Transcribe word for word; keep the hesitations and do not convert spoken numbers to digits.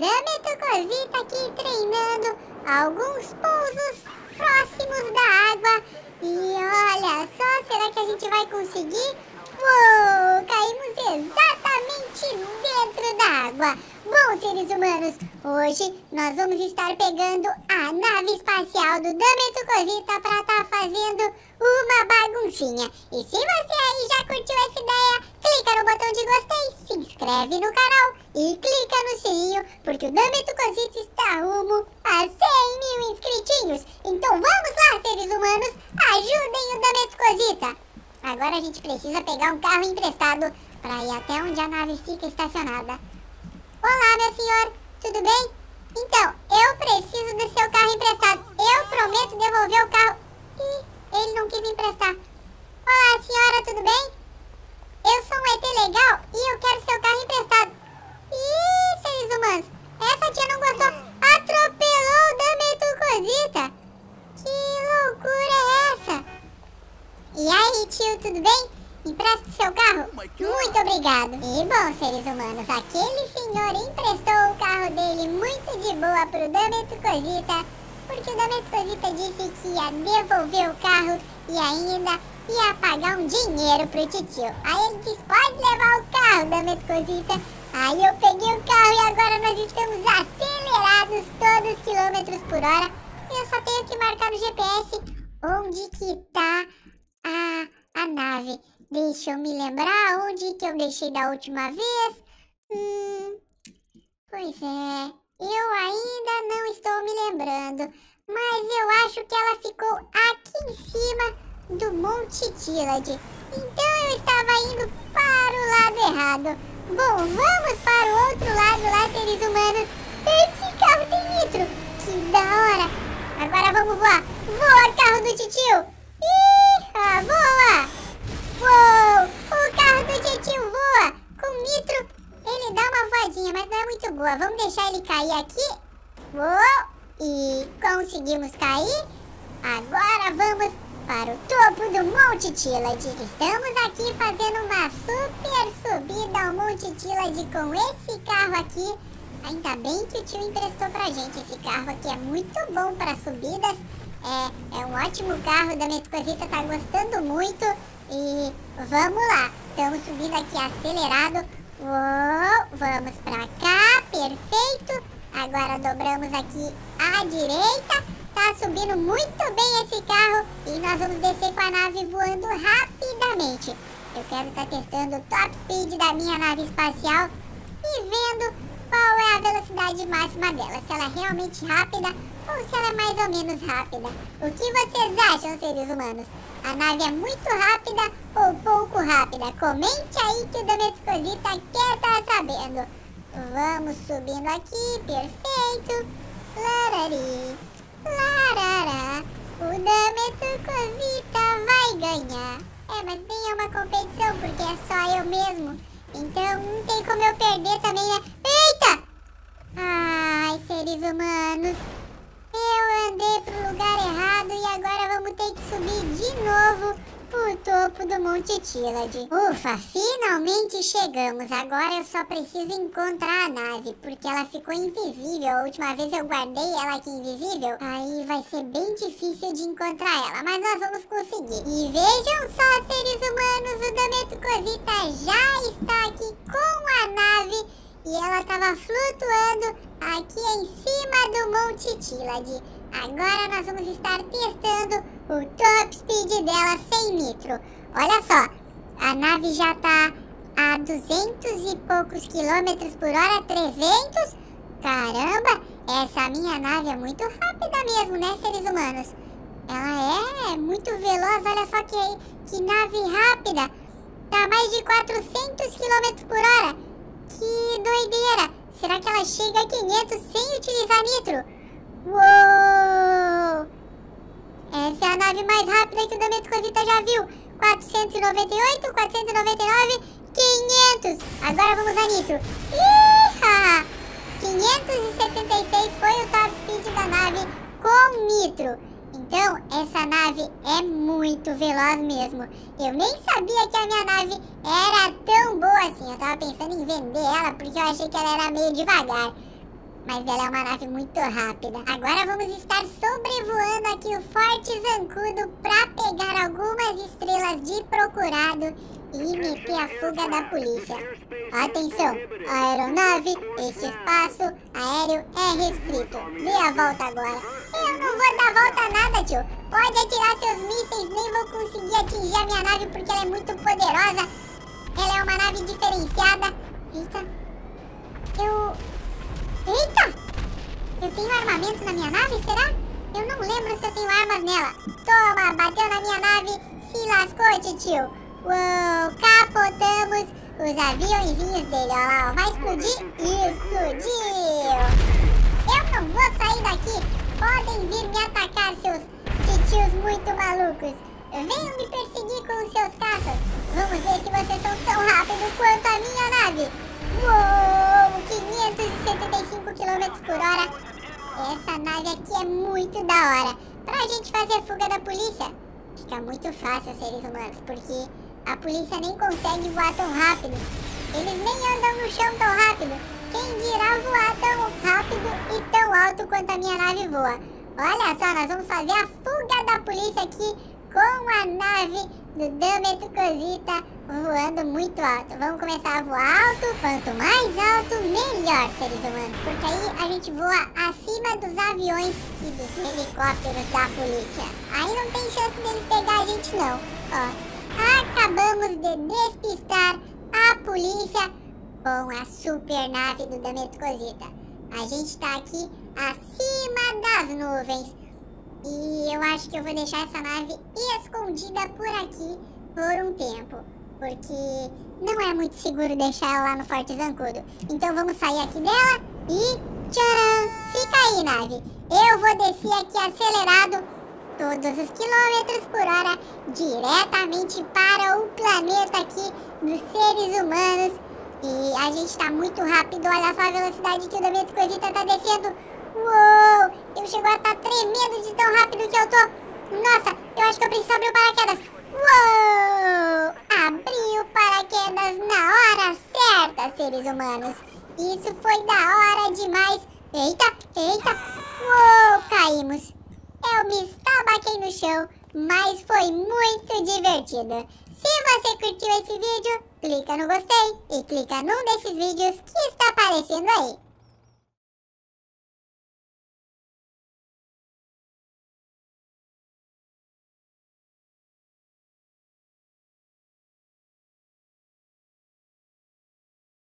Dametucosita aqui treinando alguns pousos próximos da água. E olha só, será que a gente vai conseguir? Uou, caímos exatamente dentro da água. Bom, seres humanos, hoje nós vamos estar pegando a nave espacial do Dametucosita para estar fazendo uma baguncinha. E se você aí já curtiu essa ideia, clica no botão de gostei, se inscreve no canal e clica no sininho, porque o Dametucosita está rumo a cem mil inscritinhos. Então vamos lá, seres humanos, ajudem o Dametucosita. Agora a gente precisa pegar um carro emprestado para ir até onde a nave fica estacionada. Olá, meu senhor, tudo bem? Então, eu preciso do seu carro emprestado. Eu prometo devolver o carro. Ih, ele não quis emprestar. Olá, senhora, tudo bem? Eu sou um E T legal e eu quero seu carro emprestado. Ih, seres humanos, essa tia não gostou. Atropelou o Dametucosita. Que loucura é essa? E aí, tio, tudo bem? Empresta o seu carro? Oh, muito obrigado. E bom, seres humanos, aquele senhor emprestou o carro dele muito de boa pro Dametucosita, porque o Dametucosita disse que ia devolver o carro e ainda ia pagar um dinheiro pro titio. Aí ele disse, pode levar o carro, Dametucosita. Aí eu peguei o carro e agora nós estamos acelerados todos os quilômetros por hora. Eu só tenho que marcar no G P S onde que tá a, a nave. Deixa eu me lembrar onde que eu deixei da última vez. Hum, pois é, eu ainda não estou me lembrando. Mas eu acho que ela ficou aqui em cima do Monte Tillad. Então eu estava indo para o lado errado. Bom, vamos para o outro lado lá, seres humanos. Esse carro tem nitro. Que da hora. Agora vamos voar. Voa, carro do titio. Ih, voa. Uou! O carro do titio voa! Com nitro, ele dá uma voadinha, mas não é muito boa. Vamos deixar ele cair aqui. Uou! E conseguimos cair. Agora vamos para o topo do Monte Tillad. Estamos aqui fazendo uma super subida ao Monte Tillad com esse carro aqui. Ainda bem que o tio emprestou pra gente. Esse carro aqui é muito bom para subidas. É, é um ótimo carro. O Dametucosita tá gostando muito. E vamos lá, estamos subindo aqui acelerado. Uou, vamos pra cá, perfeito. Agora dobramos aqui à direita. Tá subindo muito bem esse carro. E nós vamos descer com a nave voando rapidamente. Eu quero estar testando o top speed da minha nave espacial e vendo qual é a velocidade máxima dela. Se ela é realmente rápida ou se ela é mais ou menos rápida. O que vocês acham, seres humanos? A nave é muito rápida ou pouco rápida? Comente aí que o Dametucosita quer estar sabendo. Vamos subindo aqui, perfeito. Larari, larará. O Dametucosita vai ganhar. É, mas nem é uma competição, porque é só eu mesmo. Então não tem como eu perder também, né? Eita! Ai, seres humanos. Eu andei pro lugar errado e agora vamos ter que subir de novo o topo do Monte Tillad. Ufa, finalmente chegamos. Agora eu só preciso encontrar a nave, porque ela ficou invisível. A última vez eu guardei ela aqui invisível. Aí vai ser bem difícil de encontrar ela, mas nós vamos conseguir. E vejam só, seres humanos, o Dametucosita já está aqui com a nave. E ela estava flutuando aqui em cima do Monte Tillad. Agora nós vamos estar testando o top speed dela sem nitro. Olha só, a nave já está a duzentos e poucos quilômetros por hora, trezentos. Caramba, essa minha nave é muito rápida mesmo, né, seres humanos? Ela é muito veloz, olha só que, que nave rápida. Tá a mais de quatrocentos quilômetros por hora. Que doideira! Será que ela chega a quinhentos sem utilizar nitro? Uou! Essa é a nave mais rápida que o Dametucosita já viu. quatrocentos e noventa e oito, quatrocentos e noventa e nove, quinhentos. Agora vamos a nitro. Iha! quinhentos e setenta e seis foi o top speed da nave com nitro. Então, essa nave é muito veloz mesmo. Eu nem sabia que a minha nave era tão boa assim. Eu tava pensando em vender ela porque eu achei que ela era meio devagar. mas ela é uma nave muito rápida. Agora vamos estar sobrevoando aqui o Forte Zancudo para pegar algumas estrelas de procurado e meter a fuga da polícia. Atenção, aeronave, este espaço aéreo é restrito. Dê a volta agora. Eu não vou dar volta a nada, tio. Pode atirar seus mísseis, nem vou conseguir atingir a minha nave porque ela é muito poderosa. Ela é uma nave diferenciada. Eita. Eu... Eita! Eu tenho armamento na minha nave, será? Eu não lembro se eu tenho armas nela. Toma, bateu na minha nave, se lascou, titio. Uou, capotamos os aviãozinhos dele, ó lá, ó. Vai explodir? Explodiu! Eu não vou sair daqui. Podem vir me atacar, seus titios muito malucos. Venham me perseguir com os seus caças. Vamos ver se vocês são tão rápidos quanto a minha nave. Uou, quinhentos e setenta e cinco quilômetros por hora. Essa nave aqui é muito da hora. Pra gente fazer fuga da polícia, fica muito fácil, seres humanos, porque a polícia nem consegue voar tão rápido. Eles nem andam no chão tão rápido. Quem dirá voar tão rápido e tão alto quanto a minha nave voa. Olha só, nós vamos fazer a fuga da polícia aqui com a nave do Dâmetro Cosita voando muito alto. Vamos começar a voar alto. Quanto mais alto, melhor, seres humanos. Porque aí a gente voa acima dos aviões e dos helicópteros da polícia. Aí não tem chance deles pegar a gente não. Ó, acabamos de despistar a polícia com a super nave do Dâmetro Cosita. A gente tá aqui acima das nuvens. E eu acho que eu vou deixar essa nave escondida por aqui por um tempo. Porque não é muito seguro deixar ela lá no Forte Zancudo. Então vamos sair aqui dela e tcharam! Fica aí, nave. Eu vou descer aqui acelerado todos os quilômetros por hora diretamente para o planeta aqui dos seres humanos. E a gente tá muito rápido. Olha só a velocidade que o Dâmetro Cosita tá descendo. Uou! Eu chego a estar tremendo de tão rápido que eu tô. Nossa, eu acho que eu preciso abrir o paraquedas. Uou! Abri o paraquedas na hora certa, seres humanos. Isso foi da hora demais. Eita, eita. Uou, caímos. Eu me estabaquei no chão, mas foi muito divertido. Se você curtiu esse vídeo, clica no gostei e clica num desses vídeos que está aparecendo aí.